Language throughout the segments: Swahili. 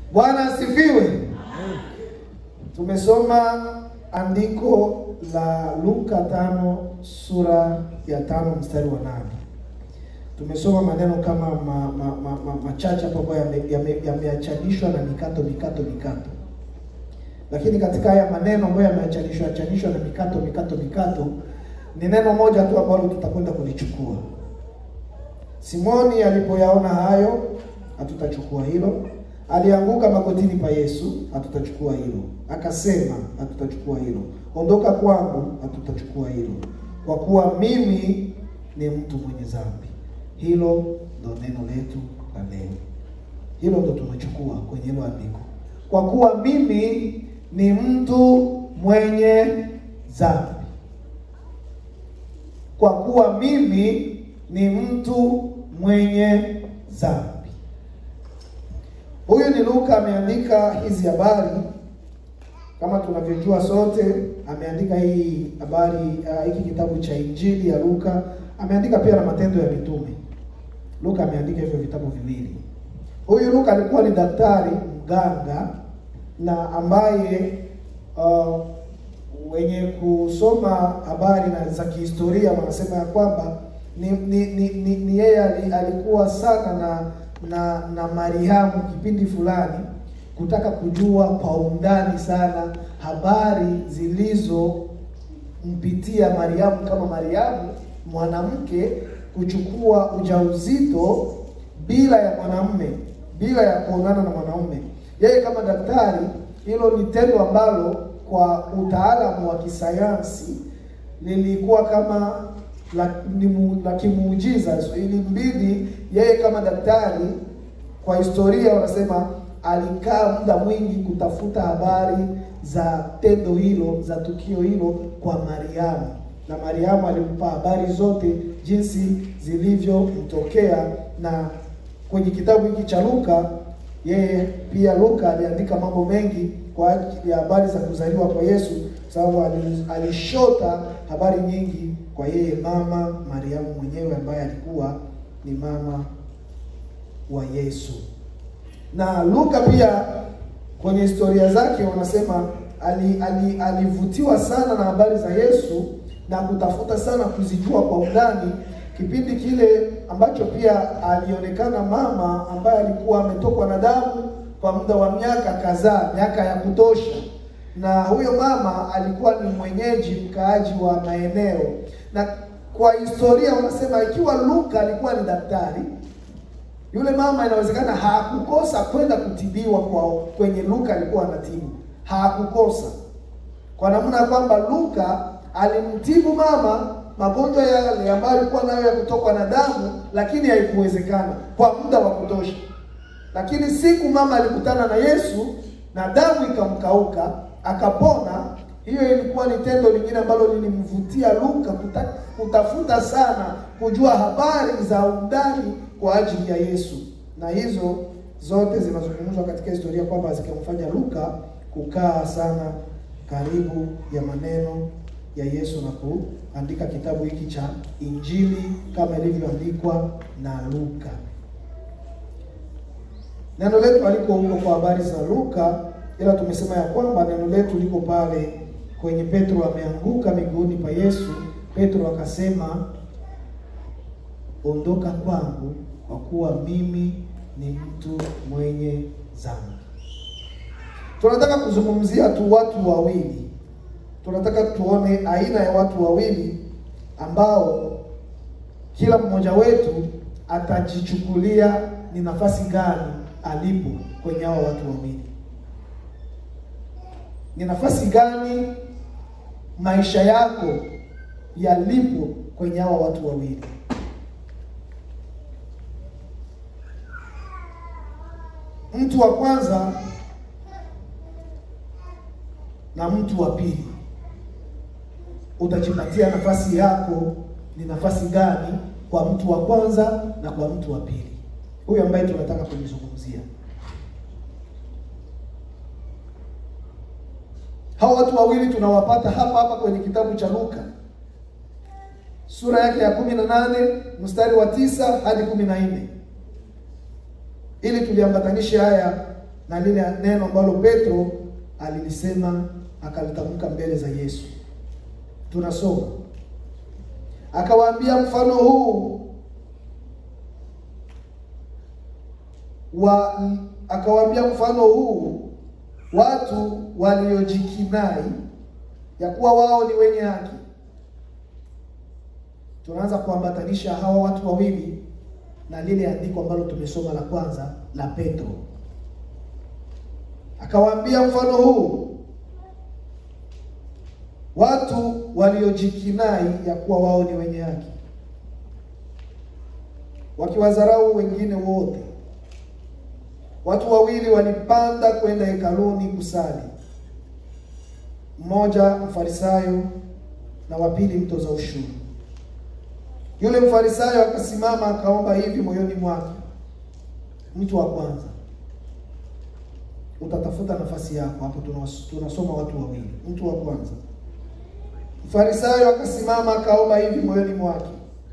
Bwana asifiwe. Tumesoma andiko la Luka 5 sura ya 5 mstari wa 8. Tumesoma maneno kama machache hapo ambayo yameachanishwa na mikato. Lakini katika haya maneno ambayo yameachanishwa na mikato, ni neno moja tu ambalo tutakwenda kulichukua. Simoni alipoyaona hayo, hatutachukua hilo. Alianguka magotini pa Yesu, hatutachukua hilo. Akasema, hatutachukua hilo. Ondoka kwangu, hatutachukua hilo. Kwa kuwa mimi ni mtu mwenye dhambi. Hilo ndo neno letu la leo. Hilo ndo tunachukua kwenye hilo andiko. Kwa kuwa mimi ni mtu mwenye dhambi. Kwa kuwa mimi ni mtu mwenye dhambi. Huyu ni Luka ameandika hizi habari. Kama tunavyojua sote, ameandika hii habari, hiki kitabu cha Injili ya Luka. Ameandika pia na Matendo ya Mitume. Luka ameandika hivyo vitabu viwili. Huyu Luka alikuwa ni daktari, mganga, na ambaye wenye kusoma habari na za kihistoria wanasema ya kwamba ni yeye alikuwa sana na Mariamu kipindi fulani, kutaka kujua kwa undani sana habari zilizompitia Mariamu, kama Mariamu mwanamke kuchukua ujauzito bila ya mwanamume, bila ya kuonana na mwanamume. Yeye kama daktari, hilo ni tendo ambalo kwa utaalamu wa kisayansi lilikuwa kama la kimuujiza. So ilimbidi yeye kama daktari, kwa historia wanasema alikaa muda mwingi kutafuta habari za tendo hilo, za tukio hilo kwa Mariamu. Na Mariamu alimpa habari zote jinsi zilivyomtokea. Na kwenye kitabu hiki cha Luka, yeye pia Luka aliandika mambo mengi kwa ajili ya habari za kuzaliwa kwa Yesu, sababu alishota habari nyingi kwa yeye mama Mariamu mwenyewe ambaye alikuwa ni mama wa Yesu. Na Luka pia kwenye historia zake wanasema alivutiwa sana na habari za Yesu na kutafuta sana kuzijua kwa undani, kipindi kile ambacho pia alionekana mama ambaye alikuwa ametokwa na damu kwa muda wa miaka kadhaa, miaka ya kutosha. Na huyo mama alikuwa ni mwenyeji, mkaaji wa maeneo. Na kwa historia wanasema ikiwa Luka alikuwa ni daktari, yule mama inawezekana hakukosa kwenda kutibiwa kwenye Luka alikuwa anatibu. Hakukosa. Kwa namna kwamba Luka alimtibu mama magonjwa yale ambayo alikuwa nayo ya kutokwa na damu, lakini haikuwezekana kwa muda wa kutosha. Lakini siku mama alikutana na Yesu na damu ikamkauka, akapona. Hiyo ilikuwa ni tendo lingine ambalo lilimvutia Luka kutafuta sana kujua habari za undani kwa ajili ya Yesu. Na hizo zote zinazungumzwa katika historia kwamba zikamfanya Luka kukaa sana karibu ya maneno ya Yesu na kuandika kitabu hiki cha Injili kama ilivyoandikwa na Luka. Neno letu aliko huko kwa habari za Luka, ila tumesema ya kwamba neno letu liko pale kwenye Petro ameanguka miguuni pa Yesu. Petro akasema, ondoka kwangu kwa kuwa mimi ni mtu mwenye dhambi. Tunataka kuzungumzia tu watu wawili. Tunataka tuone aina ya watu wawili ambao kila mmoja wetu atajichukulia ni nafasi gani alipo kwenye hao watu wawili. Ni nafasi gani maisha yako yalipo kwenye hao watu wawili. Mtu wa kwanza na mtu wa pili. Utajipatia nafasi yako ni nafasi gani kwa mtu wa kwanza na kwa mtu wa pili. Huyu ambaye tunataka kumzungumzia. Hao watu wawili tunawapata hapa kwenye kitabu cha Luka. Sura yake ya 18 mstari wa 9 hadi 14. Ili tuliambatanishe haya na lile neno ambalo Petro alilisema akalitamka mbele za Yesu. Tunasoma, akawaambia mfano huu watu waliojikinai ya kuwa wao ni wenye haki. Tunaanza kuambatanisha hawa watu wawili na lile andiko ambalo tumesoma la kwanza la Petro. Akawaambia mfano huu watu waliojikinai ya kuwa wao ni wenye haki, wakiwadharau wengine wote. Watu wawili walipanda kwenda hekaluni kusali, mmoja mfarisayo na wa pili mtoza ushuru. Yule mfarisayo akasimama akaomba hivi moyoni mwake. Mtu wa kwanza, utatafuta nafasi yako hapo, tunasoma watu wawili. Mtu wa kwanza, mfarisayo akasimama akaomba hivi moyoni mwake: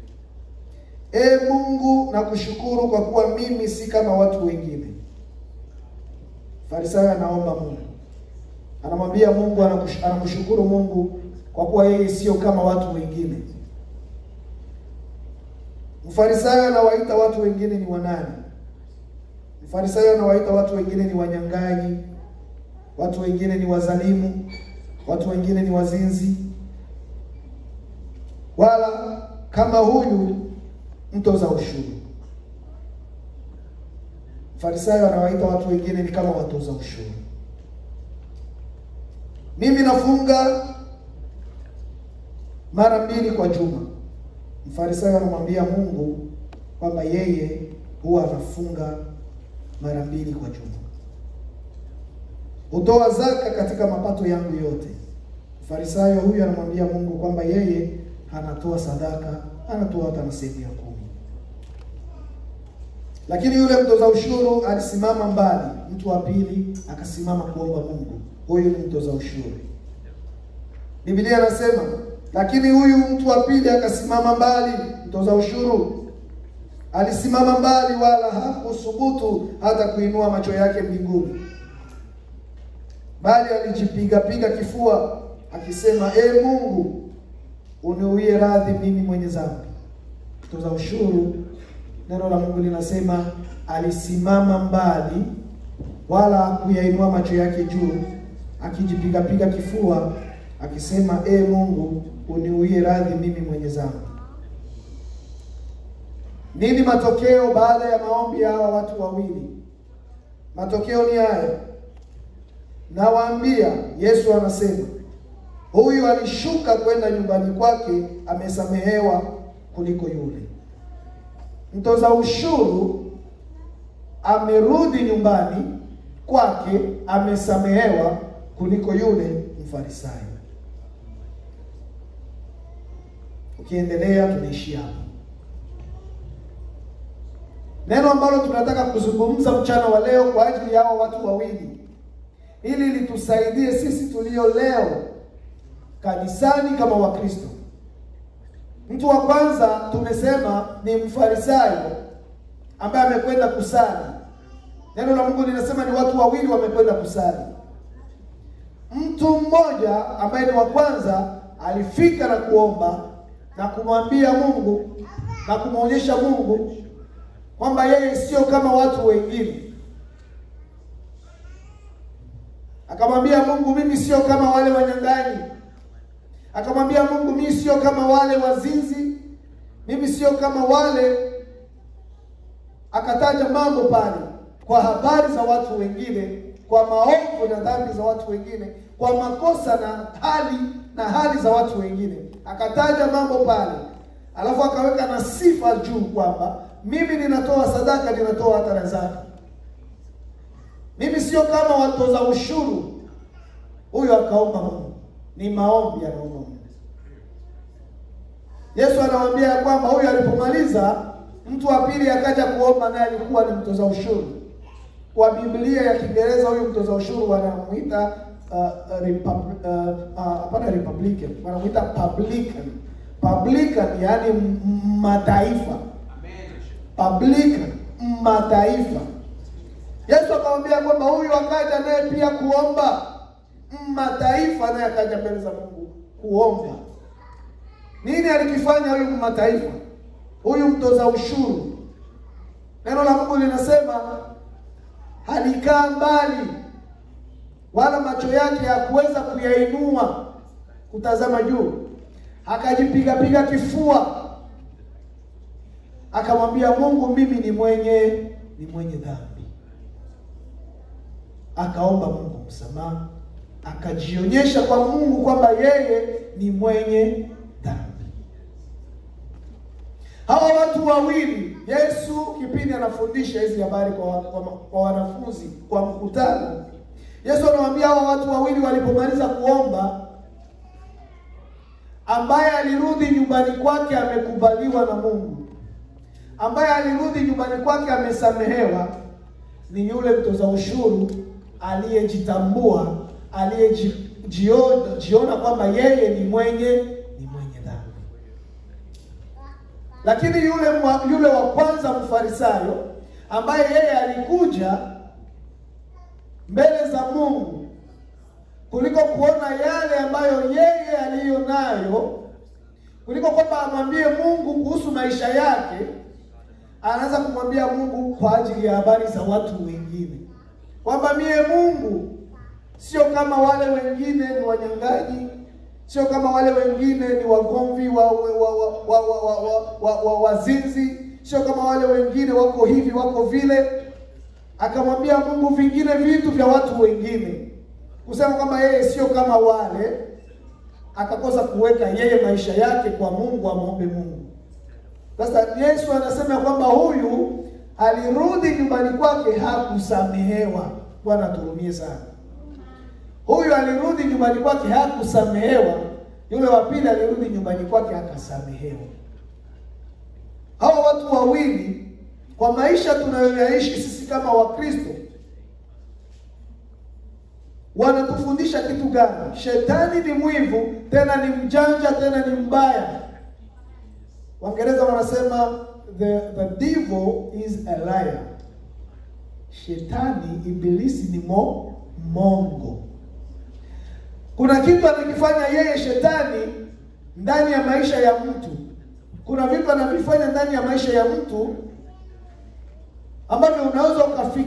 Mungu, nakushukuru kwa kuwa mimi si kama watu wengine. Farisayo anaomba Mungu, anamwambia Mungu, anamshukuru Mungu kwa kuwa yeye sio kama watu wengine. Mfarisayo anawaita watu wengine ni wanani? Mfarisayo anawaita watu wengine ni wanyang'anyi, watu wengine ni wazalimu, watu wengine ni wazinzi, wala kama huyu mtoza ushuru. Farisayo anawaita watu wengine ni kama watoza ushuru. Mimi nafunga mara 2 kwa juma. Mfarisayo anamwambia Mungu kwamba yeye huwa anafunga mara 2 kwa juma. Hutoa zaka katika mapato yangu yote. Mfarisayo huyu anamwambia Mungu kwamba yeye anatoa sadaka, anatoa hata na sehemu ya 10. Lakini yule mtoza ushuru alisimama mbali. Mtu wa pili akasimama kuomba Mungu. Huyu ni mtoza ushuru. Biblia inasema, lakini huyu mtu wa pili akasimama mbali. Mtoza ushuru alisimama mbali, wala hakusubutu hata kuinua macho yake mbinguni, bali alijipiga kifua akisema, Mungu, uniuie radhi mimi mwenye dhambi. Mtoza ushuru, neno la Mungu linasema alisimama mbali, wala hakuyainua macho yake juu, akijipiga kifua akisema, Mungu, uniuie radhi mimi mwenye dhambi. Nini matokeo baada ya maombi ya hawa watu wawili? Matokeo ni haya. Nawaambia, Yesu anasema, huyu alishuka kwenda nyumbani kwake amesamehewa kuliko yule. Mtoza ushuru amerudi nyumbani kwake amesamehewa kuliko yule mfarisayo. Ukiendelea tunaishia hapo. Neno ambalo tunataka kuzungumza mchana wa leo kwa ajili ya hao watu wawili, ili litusaidie sisi tulio leo kanisani kama Wakristo. Mtu wa kwanza tumesema ni mfarisayo ambaye amekwenda kusali. Neno la Mungu linasema ni watu wawili wamekwenda kusali. Mtu mmoja ambaye ni wa kwanza alifika na kuomba na kumwambia Mungu na kumuonyesha Mungu kwamba yeye sio kama watu wengine. Akamwambia Mungu, mimi sio kama wale wanyang'anyi. Akamwambia Mungu, mimi sio kama wale wazinzi, mimi sio kama wale. Akataja mambo pale kwa habari za watu wengine, kwa maovu na dhambi za watu wengine, kwa makosa na hali za watu wengine. Akataja mambo pale. Alafu akaweka na sifa juu kwamba mimi ninatoa sadaka, ninatoa hata na zaka. Mimi sio kama watoza ushuru. Huyo akaomba Mungu. Ni maombi anaomba Mungu. Yesu anawaambia kwamba huyu alipomaliza, mtu wa pili akaja kuomba, naye alikuwa ni mtoza ushuru. Kwa Biblia ya Kiingereza huyu mtoza ushuru wanamuita Republican. Wanamuita publican. Publican yani mataifa. Publican, mataifa. Yesu akamwambia kwamba huyu akaja naye pia kuomba. Mataifa naye akaja mbele za Mungu kuomba. Nini alikifanya huyu mataifa? Huyu mtoza ushuru. Neno la Mungu linasema alikaa mbali, wala macho yake hakuweza kuyainua kutazama juu. Akajipiga kifua. Akamwambia Mungu, mimi ni mwenye dhambi. Akaomba Mungu msamaha. Akajionyesha kwa Mungu kwamba yeye ni mwenye dhambi. Hawa watu wawili, Yesu kipindi anafundisha hizi habari kwa wanafunzi kwa mkutano, Yesu anawaambia hawa watu wawili walipomaliza kuomba, ambaye alirudi nyumbani kwake amekubaliwa na Mungu, ambaye alirudi nyumbani kwake amesamehewa, ni yule mtoza ushuru aliyejitambua, aliyejiona kwamba yeye ni mwenye dhambi. Lakini yule wa kwanza Mfarisayo, ambaye yeye alikuja mbele za Mungu kuliko kuona yale ambayo yeye aliyo nayo, kuliko kwamba amwambie Mungu kuhusu maisha yake, anaanza kumwambia Mungu kwa ajili ya habari za watu wengine, kwamba mie Mungu sio kama wale wengine ni wanyang'anyi, sio kama wale wengine ni wagomvi wazinzi, sio kama wale wengine wako hivi wako vile. Akamwambia Mungu vingine vitu vya watu wengine, kusema kwamba yeye sio kama wale. Akakosa kuweka yeye maisha yake kwa Mungu, amwombe Mungu. Sasa Yesu anasema kwamba huyu alirudi nyumbani kwake hakusamehewa. Bwana tuhurumie sana. Huyu alirudi nyumbani kwake hakusamehewa. Yule wa pili alirudi nyumbani kwake akasamehewa. Hao watu wawili kwa maisha tunayoyaishi sisi kama Wakristo wanatufundisha kitu gani? Shetani ni mwivu, tena ni mjanja, tena ni mbaya. Waingereza wanasema the devil is a liar. Shetani, ibilisi ni mongo. Kuna kitu anakifanya yeye shetani ndani ya maisha ya mtu. Kuna vitu anavifanya ndani ya maisha ya mtu ambavyo unaweza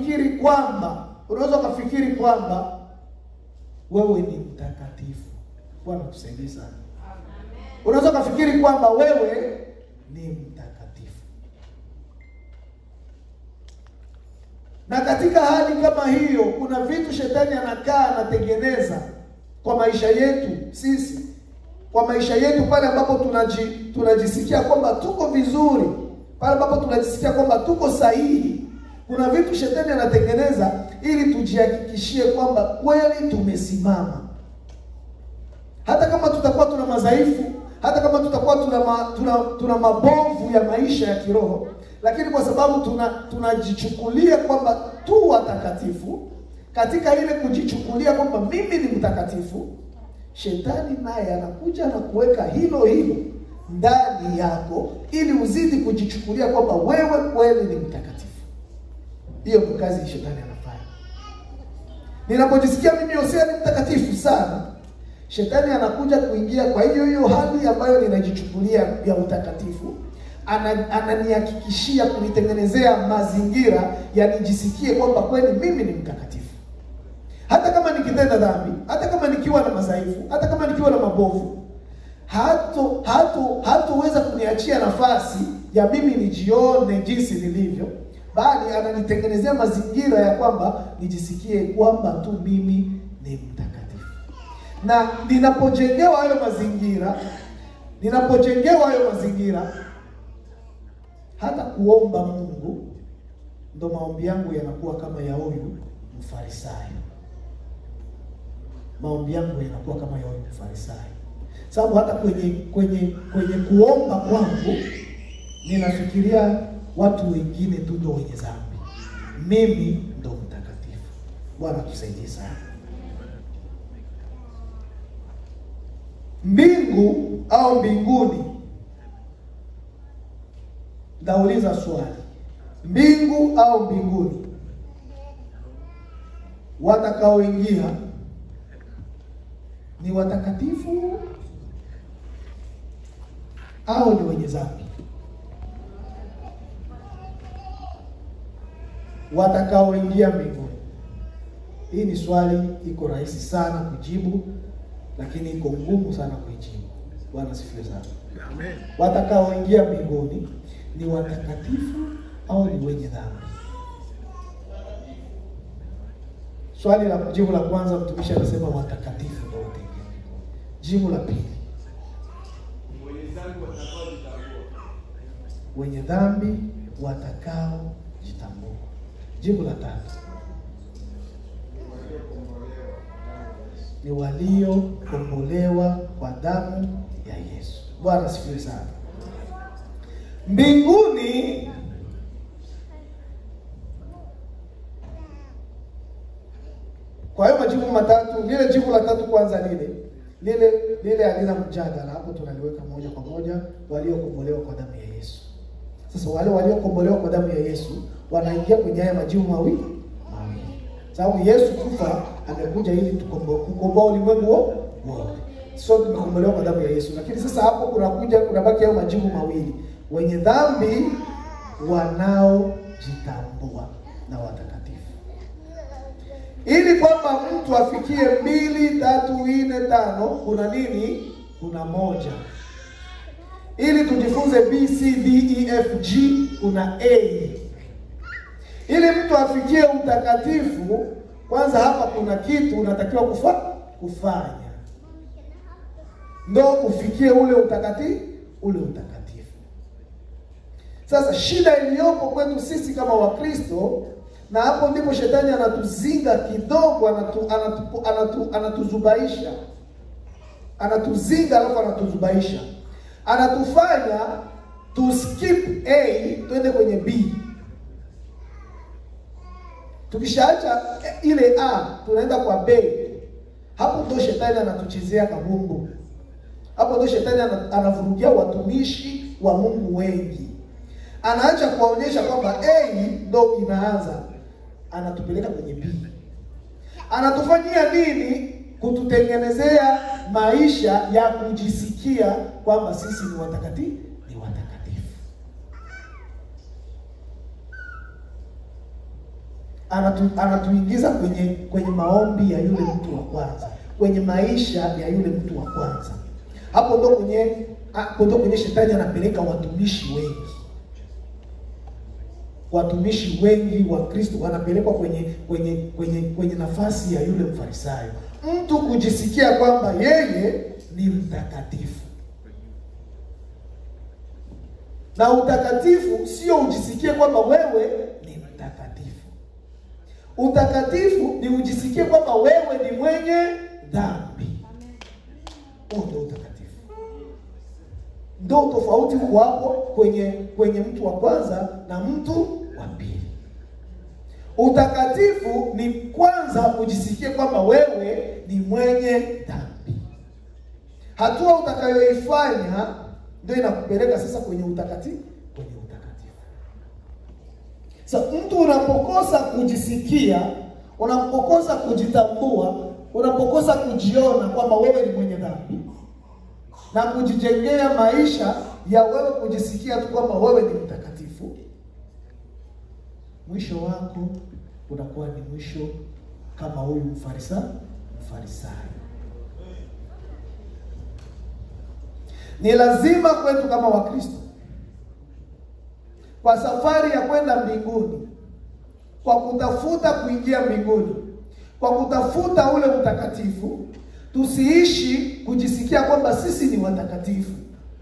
ukafikiri kwamba wewe ni mtakatifu. Bwana tusaidie sana. Unaweza ukafikiri kwamba wewe ni mtakatifu. Na katika hali kama hiyo, kuna vitu shetani anakaa anatengeneza kwa maisha yetu sisi, kwa maisha yetu pale ambapo tunajisikia kwamba tuko vizuri, pale ambapo tunajisikia kwamba tuko sahihi. Kuna vitu shetani anatengeneza ili tujihakikishie kwamba kweli tumesimama. Hata kama tutakuwa tuna madhaifu, hata kama tutakuwa tuna mabovu ya maisha ya kiroho, lakini kwa sababu tunajichukulia kwamba tu watakatifu, katika ile kujichukulia kwamba mimi ni mtakatifu, shetani naye anakuja na kuweka hilo ndani yako ili uzidi kujichukulia kwamba wewe kweli ni mtakatifu. Hiyo ni kazi shetani anafanya. Ninapojisikia mimi Hosea ni mtakatifu sana, shetani anakuja kuingia kwa hiyo hali ambayo ninajichukulia ya utakatifu. Ananihakikishia kunitengenezea mazingira ya nijisikie kwamba kweli mimi ni mtakatifu. Hata kama nikitenda dhambi, hata kama nikiwa na madhaifu, hata kama nikiwa na mabovu, hatoweza kuniachia nafasi ya mimi nijione jinsi nilivyo, bali ananitengenezea mazingira ya kwamba nijisikie kwamba tu mimi ni mtakatifu. Na ninapojengewa hayo mazingira, hata kuomba Mungu, ndo maombi yangu yanakuwa kama ya huyu Mfarisayo. Maombi yangu yanakuwa kama ya huyu Mfarisayo. Sababu hata kwenye kuomba kwangu ninafikiria watu wengine tu ndio wenye dhambi, mimi ndo mtakatifu. Bwana tusaidie sana. Mbingu au mbinguni? Nauliza swali. Mbingu au mbinguni? watakaoingia ni watakatifu au ni wenye dhambi? Watakaoingia mbinguni. Hii ni swali iko rahisi sana kujibu, lakini iko ngumu sana kujibu. Bwana sifiwe sana. Amen. Watakaoingia mbinguni ni watakatifu au ni wenye dhambi? Swali la jibu la kwanza, mtumishi anasema watakatifu ndio wataingia mbinguni. Jibu la pili, wenye dhambi watakaojitambua. Jibu la tatu, ni waliokombolewa kwa damu ya Yesu. Bwana sifiwe sana. Mbinguni kwa hiyo majibu matatu, lile jibu la tatu kwanza lile halina mjadala, hapo tunaliweka moja kwa moja, waliokombolewa kwa damu ya Yesu. Sasa wale waliokombolewa kwa damu ya Yesu wanaingia kwenye haya majibu mawili. Sababu Yesu kufa amekuja ili kukomboa ulimwengu wote. So tumekombolewa kwa damu ya Yesu. Lakini sasa hapo kunabaki hayo majibu mawili. Wenye dhambi wanaojitambua na watakatifu. Ili kwamba mtu afikie 2, 3, 4, 5, kuna nini? Kuna moja. Ili tujifunze B, C, D, E, F, G, kuna A. Ili mtu afikie utakatifu, kwanza hapa kuna kitu unatakiwa kufanya. Ndio ufikie ule utakatifu. Sasa shida iliyopo kwetu sisi kama Wakristo, na hapo ndipo shetani anatuzinga kidogo, anatuzubaisha. Anatuzinga alafu anatuzubaisha. Anatufanya tu skip A twende kwenye B. Tukishaacha ile A tunaenda kwa B. Hapo ndio shetani anatuchezea kabumbu. Hapo ndio shetani anavurugia watumishi wa Mungu wengi. Anaacha kuwaonyesha kwamba A ndio inaanza, anatupeleka kwenye B. Anatufanyia nini? Kututengenezea maisha ya kujisikia kwamba sisi ni watakatifu. Anatuingiza kwenye maombi ya yule mtu wa kwanza, kwenye maisha ya yule mtu wa kwanza. Hapo ndo kwenye shetani anapeleka watumishi wengi. Watumishi wengi wa Kristo wanapelekwa kwenye nafasi ya yule Mfarisayo. Mtu kujisikia kwamba yeye ni mtakatifu. Na utakatifu sio ujisikie kwamba wewe ni mtakatifu. Utakatifu ni ujisikie kwamba wewe ni mwenye dhambi. Huo ndio utakatifu. Ndio tofauti hapo kwenye mtu wa kwanza na mtu wa pili. Utakatifu ni kwanza ujisikie kwamba wewe ni mwenye dhambi. Hatua utakayoifanya ndio inakupeleka sasa kwenye utakatifu. Sasa mtu unapokosa kujisikia, unapokosa kujitambua, unapokosa kujiona kwamba wewe ni mwenye dhambi, na kujijengea maisha ya wewe kujisikia tu kwamba wewe ni mtakatifu, mwisho wako unakuwa ni mwisho kama huyu Mfarisayo. Ni lazima kwetu kama Wakristo, kwa safari ya kwenda mbinguni, kwa kutafuta kuingia mbinguni, kwa kutafuta ule utakatifu, tusiishi kujisikia kwamba sisi ni watakatifu.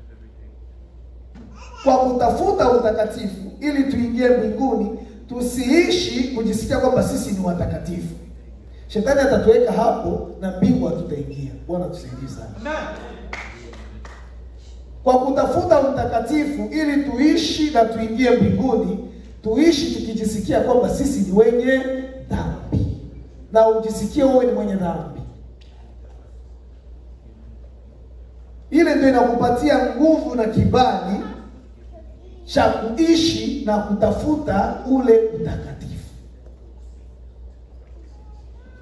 Kwa kutafuta utakatifu ili tuingie mbinguni, tusiishi kujisikia kwamba sisi ni watakatifu. Shetani atatuweka hapo na mbingu hatutaingia. Bwana tusaidie sana. Kwa kutafuta utakatifu ili tuishi na tuingie mbinguni, tuishi tukijisikia kwamba sisi ni wenye dhambi. Na ujisikie wewe ni mwenye dhambi. Ile ndio inakupatia nguvu na kibali cha kuishi na kutafuta ule utakatifu.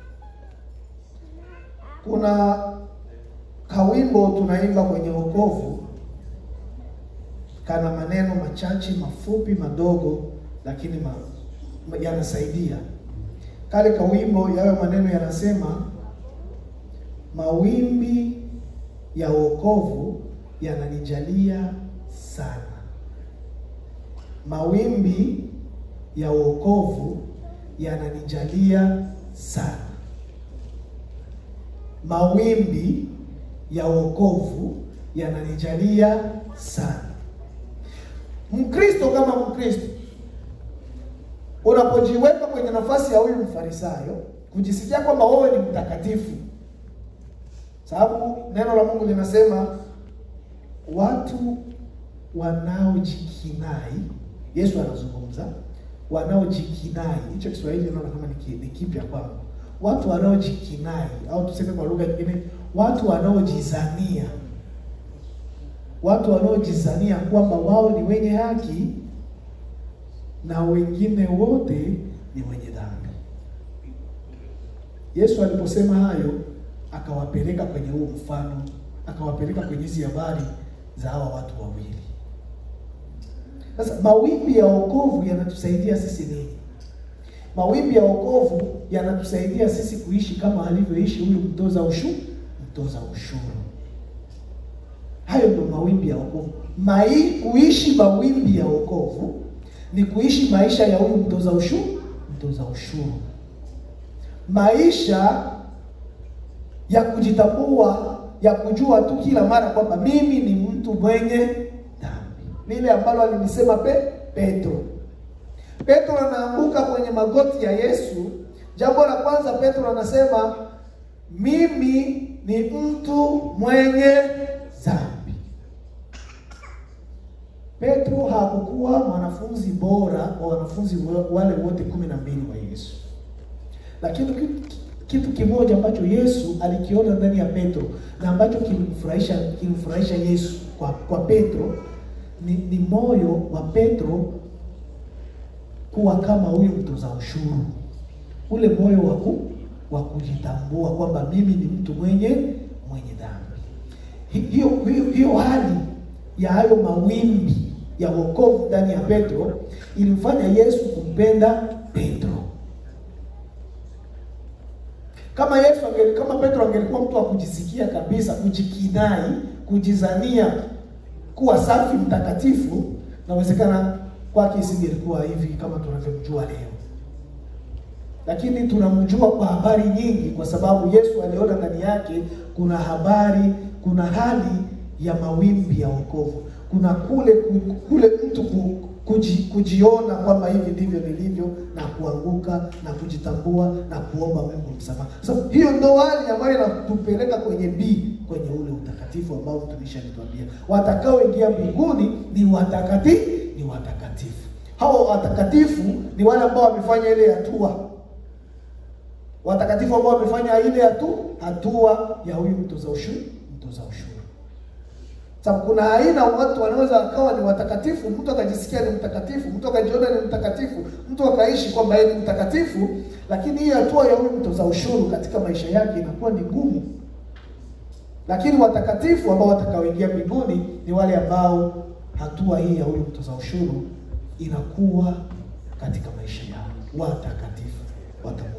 Kuna kawimbo tunaimba kwenye wokovu, kana maneno machache mafupi madogo, lakini yanasaidia. Kale kawimbo yayo maneno yanasema, mawimbi ya wokovu yananijalia sana. Mawimbi ya wokovu yananijalia sana. Mawimbi ya wokovu yananijalia sana. Mkristo kama Mkristo, unapojiweka kwenye nafasi ya huyu Mfarisayo, kujisikia kwamba wewe ni mtakatifu. Sababu neno la Mungu linasema watu wanaojikinai, Yesu anazungumza, wanaojikinai. Hicho Kiswahili naona kama ni kipya kwangu. Watu wanaojikinai, au tuseme kwa lugha nyingine, watu wanaojizania. Watu wanaojizania kwamba wao ni wenye haki na wengine wote ni wenye dhambi. Yesu aliposema hayo, akawapeleka kwenye huo mfano, akawapeleka kwenye hizi habari za hawa watu wawili. Sasa mawimbi ya wokovu yanatusaidia sisi nini? Mawimbi ya wokovu yanatusaidia sisi kuishi kama alivyoishi huyu mtoza ushuru. Hayo ndio mawimbi ya wokovu. Kuishi mawimbi ya wokovu ni kuishi maisha ya huyu mtoza ushuru. Maisha ya kujitambua, ya kujua tu kila mara kwamba mimi ni mtu mwenye dhambi. Lile ambalo alilisema Petro. Petro anaanguka kwenye magoti ya Yesu. Jambo la kwanza Petro anasema, mimi ni mtu mwenye dhambi. Petro hakukuwa mwanafunzi bora wa wanafunzi wale wote 12 wa Yesu. Lakini kitu kimoja ambacho Yesu alikiona ndani ya Petro na ambacho kilimfurahisha Yesu kwa Petro ni moyo wa Petro kuwa kama huyu mtoza ushuru. Ule moyo wa kujitambua kwamba mimi ni mtu mwenye dhambi. Hiyo hali ya hayo mawimbi ya wokovu ndani ya Petro ilimfanya Yesu kumpenda Petro. Kama Petro angelikuwa mtu wa kujisikia kabisa, kujikinai, kujizania kuwa safi, mtakatifu, nawezekana kwake isingelikuwa hivi kama tunavyomjua leo. Lakini tunamjua kwa habari nyingi kwa sababu Yesu aliona ndani yake kuna hali ya mawimbi ya wokovu. Kuna kule mtu kujiona kwamba hivi ndivyo nilivyo, na kuanguka na kujitambua na kuomba Mungu msamaha. So hiyo ndo hali ambayo inatupeleka kwenye ule utakatifu ambao tumeshalituambia. Watakaoingia mbinguni ni watakatifu. Hao watakatifu ni wale ambao wamefanya ile hatua. Watakatifu ambao wamefanya ile hatua ya huyu mtoza ushuru. Sababu kuna aina watu wanaweza wakawa ni watakatifu, mtu akajisikia ni mtakatifu, mtu akajiona ni mtakatifu, mtu akaishi kwamba yeye ni mtakatifu, lakini hii hatua ya huyu mtoza ushuru katika maisha yake inakuwa ni ngumu. Lakini watakatifu ambao watakaoingia mbinguni ni wale ambao hatua hii ya huyu mtoza ushuru inakuwa katika maisha yao. Watakatifu watakuwa.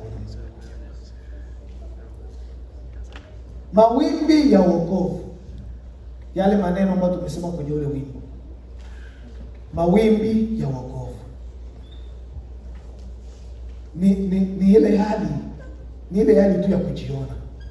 Mawimbi ya wokovu. Yale maneno ambayo tumesema kwenye ule wimbo. Mawimbi ya wokovu. Ni ile hali tu ya kujiona.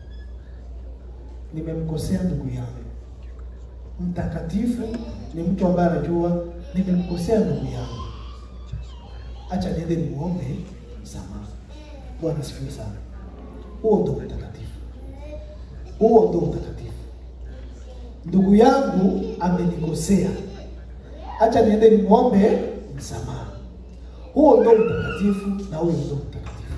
Nimemkosea ndugu yangu. Mtakatifu ni mtu ambaye anajua nimemkosea ndugu yangu. Acha niende nimuombe msamaha. Bwana asifiwe sana. Huo ndio utakatifu. Ndugu yangu amenikosea, acha niende nimuombe msamaha. Huo ndio utakatifu, na huyo ndio utakatifu.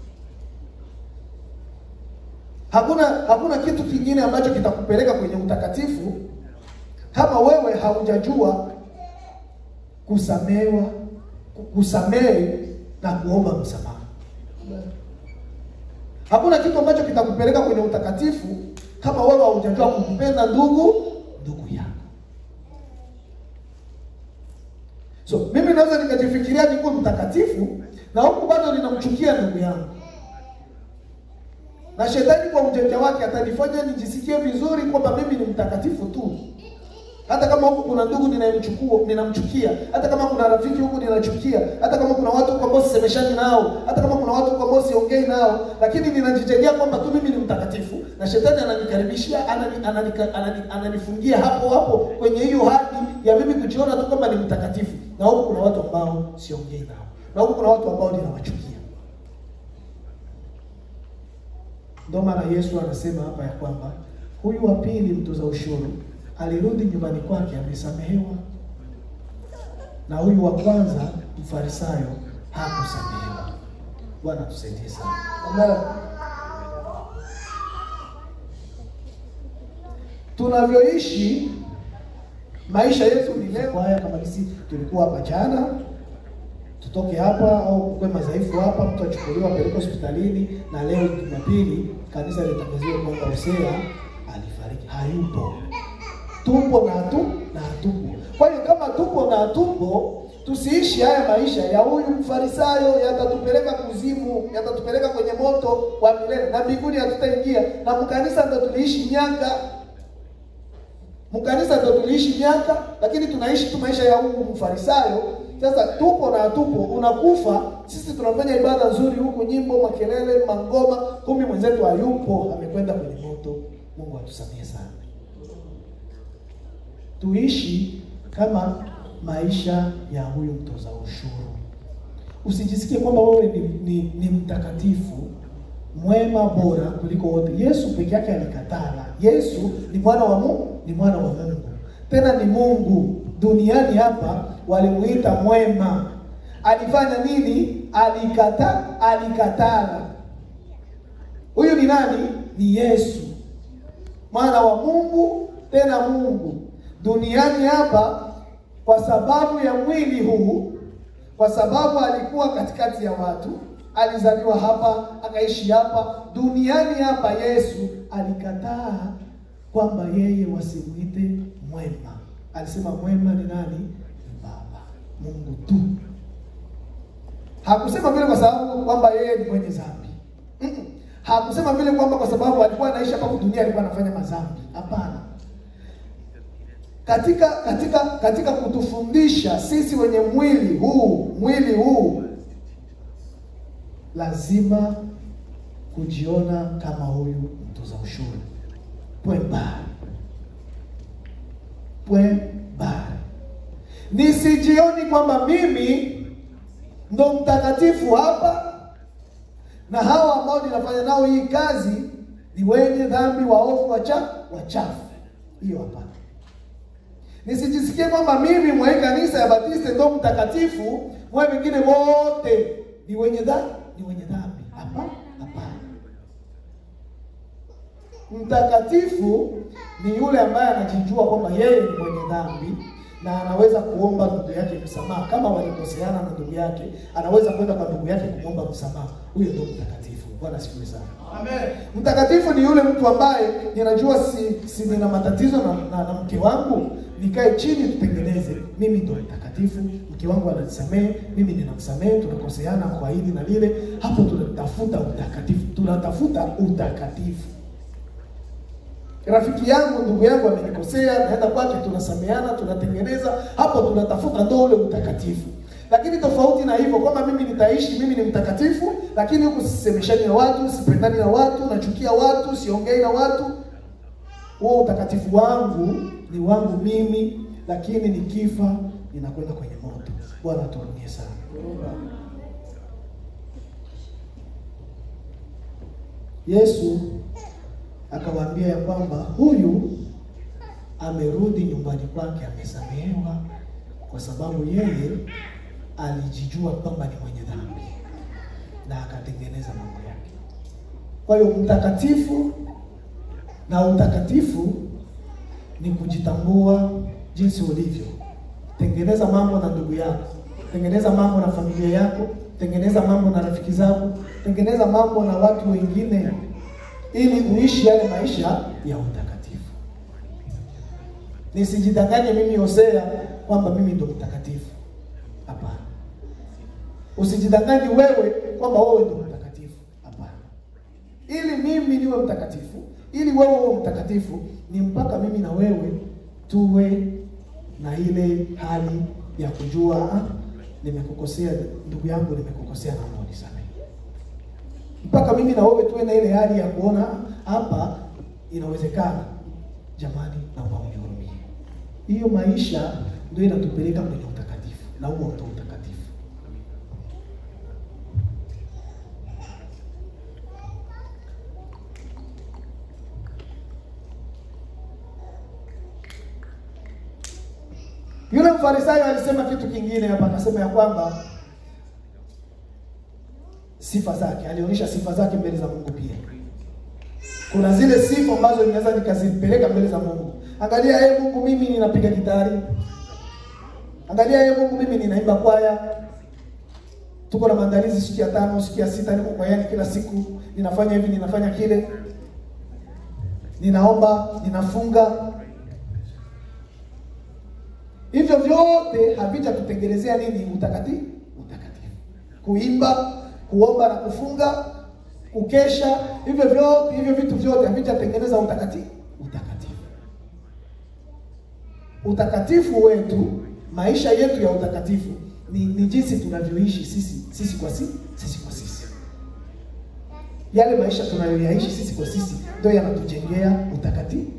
Hakuna kitu kingine ambacho kitakupeleka kwenye utakatifu kama wewe haujajua kusamehe na kuomba msamaha. Hakuna kitu ambacho kitakupeleka kwenye utakatifu kama wewe hujajua kumpenda ndugu yako. So mimi naweza nikajifikiria niko mtakatifu na huku bado ninamchukia ndugu yangu. Na shetani kwa ujanja wake atanifanya nijisikie vizuri kwamba mimi ni mtakatifu tu. Hata kama huku kuna ndugu ninamchukia, hata kama kuna rafiki huku ninachukia, hata kama kuna watu huko ambao sisemeshani nao, hata kama kuna watu huko ambao siongei nao, lakini ninajijengea kwamba tu mimi ni mtakatifu, na shetani ananikaribishia, ananifungia hapo kwenye hiyo hadi ya mimi kujiona tu kwamba ni mtakatifu. Na huku kuna watu ambao siongei nao, na huku kuna watu ambao ninawachukia. Ndio maana Yesu anasema hapa ya kwamba huyu wa pili mtoza ushuru alirudi nyumbani kwake amesamehewa, na huyu wa kwanza mfarisayo hakusamehewa. Bwana tusaidie sana. Amen. Tunavyoishi maisha yetu ni leo. Haya kama sisi tulikuwa hapa jana, tutoke hapa au kwa madhaifu hapa, mtu achukuliwa peleka hospitalini, na leo Jumapili kanisa litangaziwa kwamba Hosea alifariki. Hayupo. Tupo na hatupo. Kwa hiyo kama tupo na hatupo, tusiishi haya maisha ya huyu mfarisayo, yatatupeleka kuzimu, yatatupeleka kwenye moto wa milele, na mbinguni hatutaingia. Na mkanisa ndo tuliishi miaka, lakini tunaishi tu maisha ya huyu mfarisayo. Sasa tupo na hatupo, unakufa, sisi tunafanya ibada nzuri huku, nyimbo, makelele, mangoma, kumbe mwenzetu hayupo, amekwenda kwenye moto. Mungu atusamehe sana. Tuishi kama maisha ya huyu mtoza ushuru. Usijisikie kwamba wewe ni mtakatifu, mwema, bora kuliko wote. Yesu peke yake alikatala. Yesu ni mwana wa Mungu, ni mwana wa Mungu. Tena ni Mungu. Duniani hapa walimuita mwema. Alifanya nini? Alikatala. Huyu ni nani? Ni Yesu. Mwana wa Mungu, tena Mungu. Duniani hapa kwa sababu ya mwili huu, kwa sababu alikuwa katikati ya watu, alizaliwa hapa, akaishi hapa, duniani hapa, Yesu alikataa kwamba yeye wasimuite mwema. Alisema mwema ni nani? Ni Baba, Mungu tu. Hakusema vile kwa sababu kwamba yeye ni mwenye dhambi. Hakusema vile kwamba kwa sababu alikuwa anaishi hapa dunia alikuwa anafanya madhambi. Hapana. Katika kutufundisha sisi wenye mwili huu lazima kujiona kama huyu mtoza ushuru. Pwembari. Nisijioni kwamba mimi ndo mtakatifu hapa, na hawa ambao ninafanya nao hii kazi ni wenye dhambi, waovu, wachafu. Hiyo hapa. Nisijisikie kwamba mimi mwa kanisa ya Baptiste ndo mtakatifu, mwa wengine wote ni wenye dhambi, Hapana. Mtakatifu ni yule ambaye anajijua kwamba yeye ni mwenye dhambi na anaweza kuomba ndugu yake msamaha. Kama walikoseana na ndugu yake, anaweza kwenda kwa ndugu yake kuomba msamaha. Huyo ndio mtakatifu. Bwana asifiwe sana. Amen. Mtakatifu ni yule mtu ambaye ninajua si nina matatizo na mke wangu, nikae chini tutengeneze. Mimi ndio mtakatifu, mke wangu ananisamehe, mimi ninamsamehe, tunakoseana kwa hili na lile. Hapo tunatafuta utakatifu. Rafiki yangu, ndugu yangu amenikosea, naenda kwake, tunasameheana, tunatengeneza. Hapo tunatafuta ndio ule utakatifu. Lakini tofauti na hivyo, kwamba mimi nitaishi, mimi ni mtakatifu, lakini huku sisemeshani na watu, sipendani na watu, nachukia watu, siongei na watu, huo utakatifu wangu ni wangu mimi, lakini nikifa ninakwenda kwenye moto. Bwana atuhurumie sana. Yesu akawaambia ya kwamba huyu amerudi nyumbani kwake amesamehewa, kwa sababu yeye alijijua kwamba ni mwenye dhambi na akatengeneza mambo yake. Kwa hiyo mtakatifu na utakatifu ni kujitambua jinsi ulivyo. Tengeneza mambo na ndugu yako. tengeneza mambo na familia yako, tengeneza mambo na rafiki zako, tengeneza mambo na watu wengine, ili uishi yale maisha ya utakatifu. Nisijidanganye mimi Hosea kwamba mimi ndo mtakatifu. Hapana. Usijidanganye wewe kwamba wewe ndo mtakatifu. Hapana. Ili mimi niwe mtakatifu, ili wewe uwe mtakatifu, ni mpaka mimi na wewe tuwe na ile hali ya kujua nimekukosea ndugu yangu, nimekukosea na Mungu nisamehe. Mpaka mimi na wewe tuwe na ile hali ya kuona hapa inawezekana. Jamani, naomba unihurumie. Hiyo maisha ndio inatupeleka kwenye utakatifu, na huo ndio utakatifu. Yule Mfarisayo alisema kitu kingine hapa, akasema ya kwamba sifa zake, alionyesha sifa zake mbele za Mungu pia. Kuna zile sifa ambazo ninaweza nikazipeleka mbele za Mungu. Angalia, Mungu, mimi ninapiga gitari. Angalia, Mungu, mimi ninaimba kwaya. Tuko na maandalizi siku ya 5, siku ya 6, niko kwayani kila siku, ninafanya hivi, ninafanya kile. Ninaomba, ninafunga. Hivyo vyote havitatutengenezea nini? Utakatifu. Kuimba, kuomba na kufunga, kukesha, hivyo vitu vyote havitatengeneza utakatifu. Utakatifu wetu, maisha yetu ya utakatifu ni jinsi tunavyoishi sisi kwa sisi. Yale maisha tunayoyaishi sisi kwa sisi ndio yanatujengea utakatifu.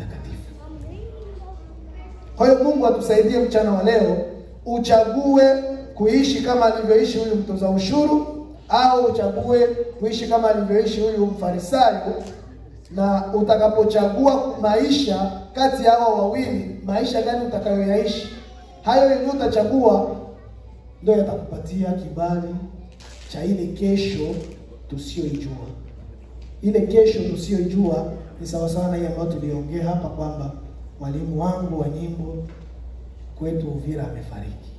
Kwa hiyo Mungu atusaidie mchana wa leo, uchague kuishi kama alivyoishi huyu mtoza ushuru, au uchague kuishi kama alivyoishi huyu Mfarisayo. Na utakapochagua maisha kati ya hao wawili, maisha gani utakayoyaishi, hayo yenyewe utachagua ndio yatakupatia kibali cha ile kesho tusiyoijua. Ile kesho tusiyoijua ni sawa sawa na ile ambayo tuliongea hapa kwamba mwalimu wangu wa nyimbo kwetu Uvira amefariki.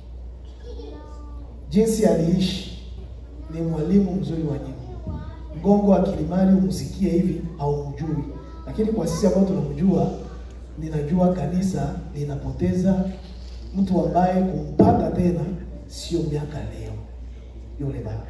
Jinsi aliishi ni mwalimu mzuri wa nyimbo. Mgongo wa Kilimali umsikie hivi haumjui. Lakini kwa sisi ambao tunamjua, ninajua kanisa linapoteza mtu ambaye kumpata tena sio miaka leo. Yule baba.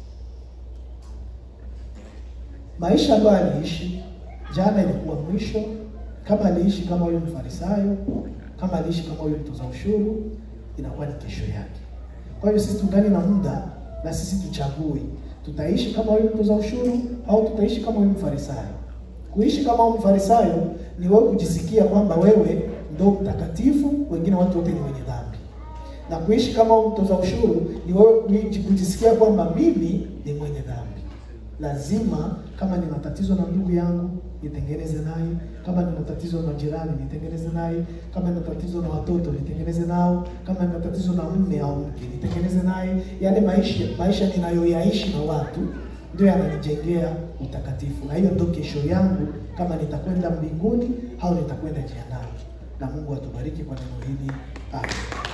Maisha ambayo aliishi jana ilikuwa mwisho. Kama aliishi kama huyo Mfarisayo, kama aliishi kama huyo mtoza ushuru, inakuwa ni kesho yake. Kwa hiyo sisi tungali na muda, na sisi tuchague. Tutaishi kama huyo mtoza ushuru au tutaishi kama huyo Mfarisayo. Kuishi kama huyo Mfarisayo ni wewe kujisikia kwamba wewe ndio mtakatifu, wengine watu wote ni wenye dhambi. Na kuishi kama huyo mtoza ushuru ni wewe kujisikia kwamba mimi ni mwenye dhambi. Lazima kama nina tatizo na ndugu yangu nitengeneze naye, kama nina tatizo na jirani nitengeneze naye, kama nina tatizo na watoto nitengeneze nao, kama nina tatizo na mume au mke nitengeneze naye. Yale maisha ninayoyaishi na watu ndio yananijengea utakatifu. Na hiyo ndio kesho yangu, kama nitakwenda mbinguni au nitakwenda jehanamu. Na Mungu atubariki kwa neno hili. Amen.